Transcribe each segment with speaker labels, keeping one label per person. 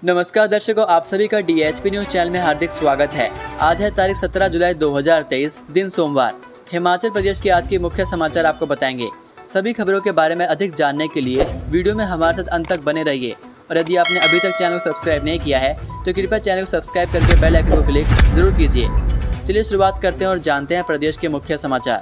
Speaker 1: नमस्कार दर्शकों, आप सभी का DHP न्यूज चैनल में हार्दिक स्वागत है। आज है तारीख 17 जुलाई 2023, दिन सोमवार। हिमाचल प्रदेश के आज के मुख्य समाचार आपको बताएंगे। सभी खबरों के बारे में अधिक जानने के लिए वीडियो में हमारे साथ अंत तक बने रहिए। और यदि आपने अभी तक चैनल को सब्सक्राइब नहीं किया है तो कृपया चैनल को सब्सक्राइब करके बेल आइकन को क्लिक जरूर कीजिए। चलिए शुरुआत करते हैं और जानते हैं प्रदेश के मुख्य समाचार।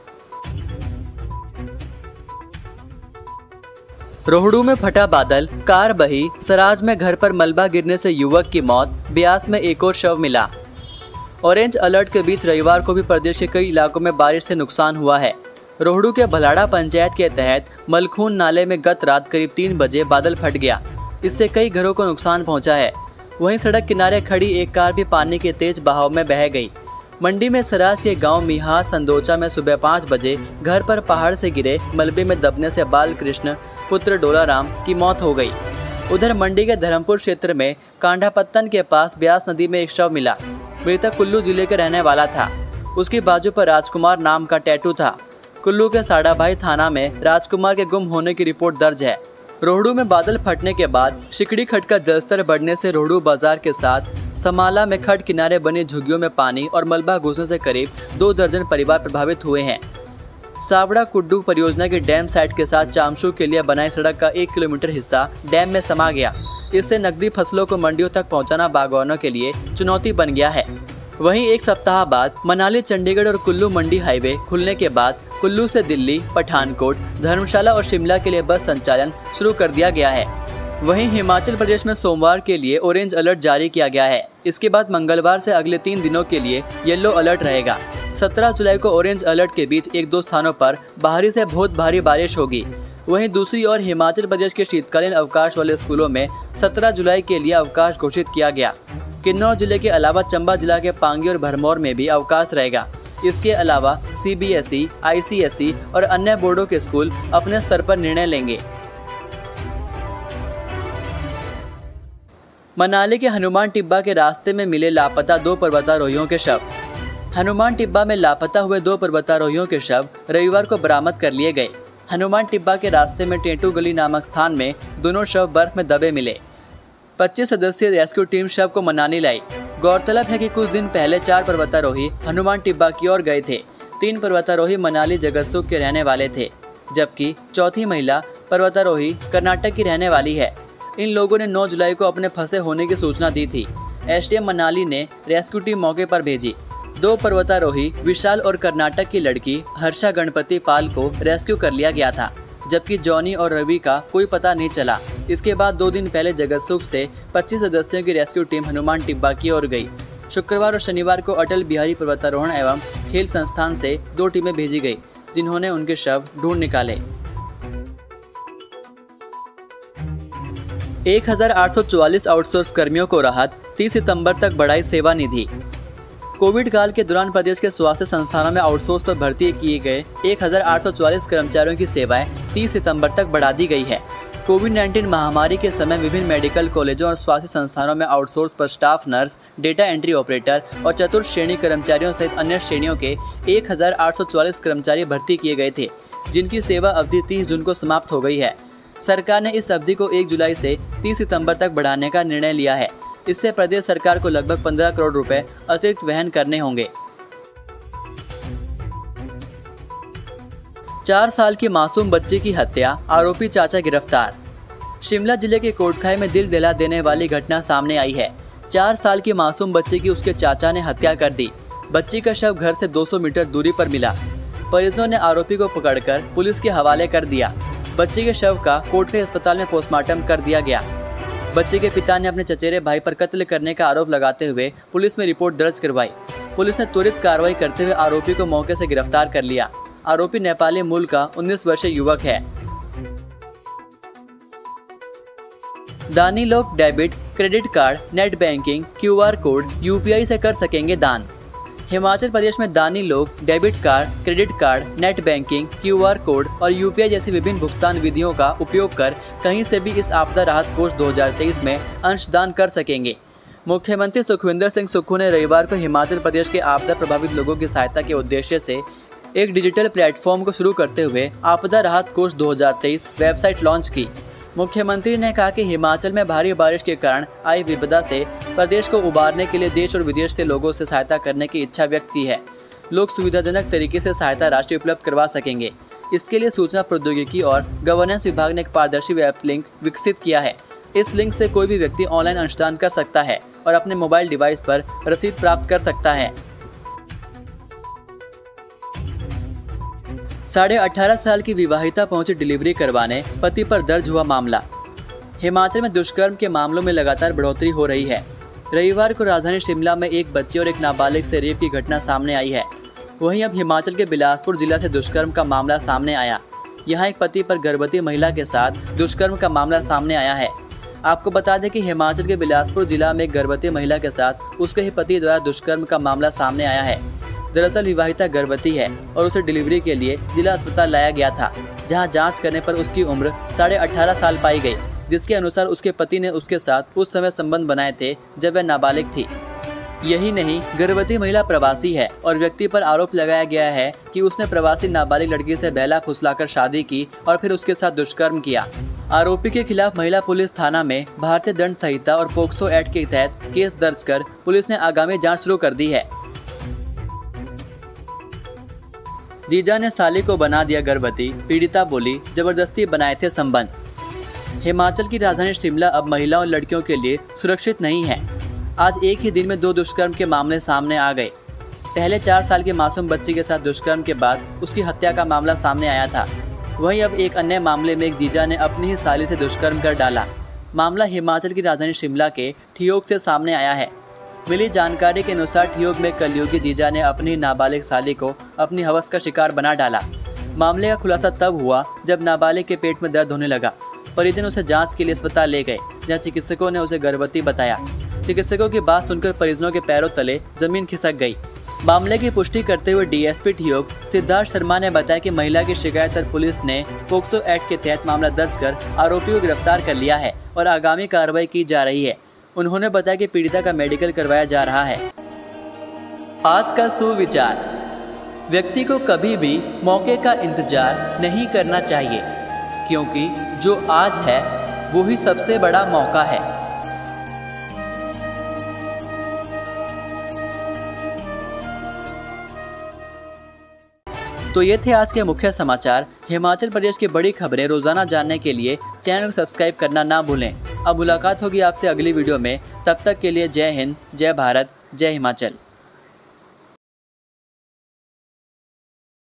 Speaker 1: रोहडू में फटा बादल, कार बही, सराज में घर पर मलबा गिरने से युवक की मौत, ब्यास में एक और शव मिला। ऑरेंज अलर्ट के बीच रविवार को भी प्रदेश के कई इलाकों में बारिश से नुकसान हुआ है। रोहडू के भलाड़ा पंचायत के तहत मलखून नाले में गत रात करीब 3 बजे बादल फट गया। इससे कई घरों को नुकसान पहुंचा है। वहीं सड़क किनारे खड़ी एक कार भी पानी के तेज बहाव में बह गई। मंडी में सराज के गांव मिहा संदोचा में सुबह 5 बजे घर पर पहाड़ से गिरे मलबे में दबने से बाल कृष्ण पुत्र डोलाराम की मौत हो गई। उधर मंडी के धर्मपुर क्षेत्र में कांडापत्तन के पास ब्यास नदी में एक शव मिला। मृतक कुल्लू जिले के रहने वाला था। उसकी बाजू पर राजकुमार नाम का टैटू था। कुल्लू के साड़ाभाई थाना में राजकुमार के गुम होने की रिपोर्ट दर्ज है। रोहडू में बादल फटने के बाद शिकड़ी खड्ड का जलस्तर बढ़ने से रोहडू बाजार के साथ समाला में खड्ड किनारे बनी झुग्गियों में पानी और मलबा घुसने से करीब 2 दर्जन परिवार प्रभावित हुए हैं। सावड़ा कुड्डू परियोजना के डैम साइट के साथ चामशू के लिए बनाई सड़क का 1 किलोमीटर हिस्सा डैम में समा गया। इससे नकदी फसलों को मंडियों तक पहुंचाना बागवानों के लिए चुनौती बन गया है। वहीं एक सप्ताह बाद मनाली, चंडीगढ़ और कुल्लू मंडी हाईवे खुलने के बाद कुल्लू से दिल्ली, पठानकोट, धर्मशाला और शिमला के लिए बस संचालन शुरू कर दिया गया है। वहीं हिमाचल प्रदेश में सोमवार के लिए ऑरेंज अलर्ट जारी किया गया है। इसके बाद मंगलवार से अगले 3 दिनों के लिए येलो अलर्ट रहेगा। 17 जुलाई को ऑरेंज अलर्ट के बीच 1-2 स्थानों पर भारी से बहुत भारी बारिश होगी। वहीं दूसरी ओर हिमाचल प्रदेश के शीतकालीन अवकाश वाले स्कूलों में 17 जुलाई के लिए अवकाश घोषित किया गया। किन्नौर जिले के अलावा चंबा जिला के पांगी और भरमौर में भी अवकाश रहेगा। इसके अलावा CBSE, ICSE और अन्य बोर्डों के स्कूल अपने स्तर पर निर्णय लेंगे। मनाली के हनुमान टिब्बा के रास्ते में मिले लापता 2 पर्वतारोहियों के शव। हनुमान टिब्बा में लापता हुए 2 पर्वतारोहियों के शव रविवार को बरामद कर लिए गए। हनुमान टिब्बा के रास्ते में टेंटू गली नामक स्थान में दोनों शव बर्फ में दबे मिले। 25 सदस्यीय रेस्क्यू टीम शव को मनाली लाई। गौरतलब है कि कुछ दिन पहले 4 पर्वतारोही हनुमान टिब्बा की ओर गए थे। 3 पर्वतारोही मनाली जगतसुख के रहने वाले थे, जबकि चौथी महिला पर्वतारोही कर्नाटक की रहने वाली है। इन लोगों ने 9 जुलाई को अपने फंसे होने की सूचना दी थी। SDM मनाली ने रेस्क्यू टीम मौके पर भेजी। 2 पर्वतारोही विशाल और कर्नाटक की लड़की हर्षा गणपति पाल को रेस्क्यू कर लिया गया था, जबकि जॉनी और रवि का कोई पता नहीं चला। इसके बाद 2 दिन पहले जगतसुख से 25 सदस्यों की रेस्क्यू टीम हनुमान टिब्बा की ओर गई। शुक्रवार और शनिवार को अटल बिहारी पर्वतारोहण एवं खेल संस्थान से 2 टीमें भेजी गई, जिन्होंने उनके शव ढूंढ निकाले। 1844 आउटसोर्स कर्मियों को राहत, 30 सितंबर तक बढ़ाई सेवा निधि। कोविड काल के दौरान प्रदेश के स्वास्थ्य संस्थानों में आउटसोर्स पर भर्ती किए गए 1844 कर्मचारियों की सेवाएं 30 सितंबर तक बढ़ा दी गई है। कोविड-19 महामारी के समय विभिन्न मेडिकल कॉलेजों और स्वास्थ्य संस्थानों में आउटसोर्स पर staff nurse, data entry operator और चतुर्थ श्रेणी कर्मचारियों सहित अन्य श्रेणियों के 1844 कर्मचारी भर्ती किए गए थे, जिनकी सेवा अवधि 30 जून को समाप्त हो गई है। सरकार ने इस अवधि को 1 जुलाई से 30 सितंबर तक बढ़ाने का निर्णय लिया है। इससे प्रदेश सरकार को लगभग 15 करोड़ रुपए अतिरिक्त वहन करने होंगे। 4 साल की मासूम बच्ची की हत्या, आरोपी चाचा गिरफ्तार। शिमला जिले के कोटखाई में दिल दिला देने वाली घटना सामने आई है। 4 साल की मासूम बच्ची की उसके चाचा ने हत्या कर दी। बच्ची का शव घर से 200 मीटर दूरी पर मिला। परिजनों ने आरोपी को पकड़कर पुलिस के हवाले कर दिया। बच्ची के शव का कोटखाई अस्पताल में पोस्टमार्टम कर दिया गया। बच्चे के पिता ने अपने चचेरे भाई पर कत्ल करने का आरोप लगाते हुए पुलिस में रिपोर्ट दर्ज करवाई। पुलिस ने त्वरित कार्रवाई करते हुए आरोपी को मौके से गिरफ्तार कर लिया। आरोपी नेपाली मूल का 19 वर्षीय युवक है। दानी लोग debit, credit card, net banking, QR code, UPI से कर सकेंगे दान। हिमाचल प्रदेश में दानी लोग debit card, credit card, net banking, QR code और UPI जैसी विभिन्न भुगतान विधियों का उपयोग कर कहीं से भी इस आपदा राहत कोष 2023 में अंशदान कर सकेंगे। मुख्यमंत्री सुखविंदर सिंह सुक्खू ने रविवार को हिमाचल प्रदेश के आपदा प्रभावित लोगों की सहायता के उद्देश्य से एक डिजिटल प्लेटफॉर्म को शुरू करते हुए आपदा राहत कोष 2023 वेबसाइट लॉन्च की। मुख्यमंत्री ने कहा कि हिमाचल में भारी बारिश के कारण आई विपदा से प्रदेश को उबारने के लिए देश और विदेश से लोगों से सहायता करने की इच्छा व्यक्त की है। लोग सुविधाजनक तरीके से सहायता राशि उपलब्ध करवा सकेंगे। इसके लिए सूचना प्रौद्योगिकी और गवर्नेंस विभाग ने एक पारदर्शी वेब लिंक विकसित किया है। इस लिंक से कोई भी व्यक्ति ऑनलाइन अंशदान कर सकता है और अपने मोबाइल डिवाइस पर रसीद प्राप्त कर सकता है। 18.5 साल की विवाहिता पहुंची डिलीवरी करवाने, पति पर दर्ज हुआ मामला। हिमाचल में दुष्कर्म के मामलों में लगातार बढ़ोतरी हो रही है। रविवार को राजधानी शिमला में एक बच्चे और एक नाबालिग से रेप की घटना सामने आई है। वहीं अब हिमाचल के बिलासपुर जिला से दुष्कर्म का मामला सामने आया। यहां एक पति पर गर्भवती महिला के साथ दुष्कर्म का मामला सामने आया है। आपको बता दें कि हिमाचल के बिलासपुर जिला में एक गर्भवती महिला के साथ उसके ही पति द्वारा दुष्कर्म का मामला सामने आया है। दरअसल विवाहिता गर्भवती है और उसे डिलीवरी के लिए जिला अस्पताल लाया गया था, जहां जांच करने पर उसकी उम्र 18.5 साल पाई गई, जिसके अनुसार उसके पति ने उसके साथ उस समय संबंध बनाए थे जब वह नाबालिग थी। यही नहीं, गर्भवती महिला प्रवासी है और व्यक्ति पर आरोप लगाया गया है कि उसने प्रवासी नाबालिग लड़की से बहला फुसलाकर शादी की और फिर उसके साथ दुष्कर्म किया। आरोपी के खिलाफ महिला पुलिस थाना में भारतीय दंड संहिता और पोक्सो एक्ट के तहत केस दर्ज कर पुलिस ने आगामी जांच शुरू कर दी है। जीजा ने साली को बना दिया गर्भवती, पीड़िता बोली, जबरदस्ती बनाए थे संबंध। हिमाचल की राजधानी शिमला अब महिलाओं और लड़कियों के लिए सुरक्षित नहीं है। आज एक ही दिन में 2 दुष्कर्म के मामले सामने आ गए। पहले 4 साल के मासूम बच्ची के साथ दुष्कर्म के बाद उसकी हत्या का मामला सामने आया था। वहीं अब एक अन्य मामले में एक जीजा ने अपनी ही साली से दुष्कर्म कर डाला। मामला हिमाचल की राजधानी शिमला के ठियोग से सामने आया है। मिली जानकारी के अनुसार ठियोग में कलयुगी जीजा ने अपनी नाबालिग साली को अपनी हवस का शिकार बना डाला। मामले का खुलासा तब हुआ जब नाबालिग के पेट में दर्द होने लगा। परिजन उसे जांच के लिए अस्पताल ले गए, जहां चिकित्सकों ने उसे गर्भवती बताया। चिकित्सकों की बात सुनकर परिजनों के पैरों तले जमीन खिसक गई। मामले की पुष्टि करते हुए डीएसपी ठियोग सिद्धार्थ शर्मा ने बताया कि महिला की शिकायत पर पुलिस ने पोक्सो एक्ट के तहत मामला दर्ज कर आरोपी को गिरफ्तार कर लिया है और आगामी कार्रवाई की जा रही है। उन्होंने बताया कि पीड़िता का मेडिकल करवाया जा रहा है। आज का सुविचार: व्यक्ति को कभी भी मौके का इंतजार नहीं करना चाहिए, क्योंकि जो आज है वो ही सबसे बड़ा मौका है। तो ये थे आज के मुख्य समाचार। हिमाचल प्रदेश की बड़ी खबरें रोजाना जानने के लिए चैनल को सब्सक्राइब करना ना भूलें। अब मुलाकात होगी आपसे अगली वीडियो में। तब तक के लिए जय हिंद, जय भारत, जय हिमाचल।